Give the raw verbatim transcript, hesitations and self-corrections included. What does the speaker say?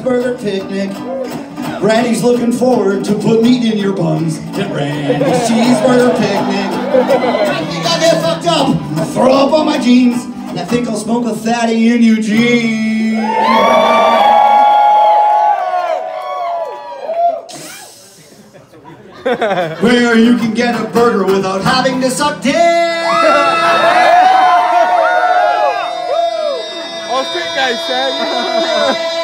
cheeseburger picnic. Granny's looking forward to put meat in your buns at Randy's cheeseburger picnic. I think I'll get fucked up, I'll throw up on my jeans, and I think I'll smoke a fatty in Eugene. Where you can get a burger without having to suck dick. All street guys said.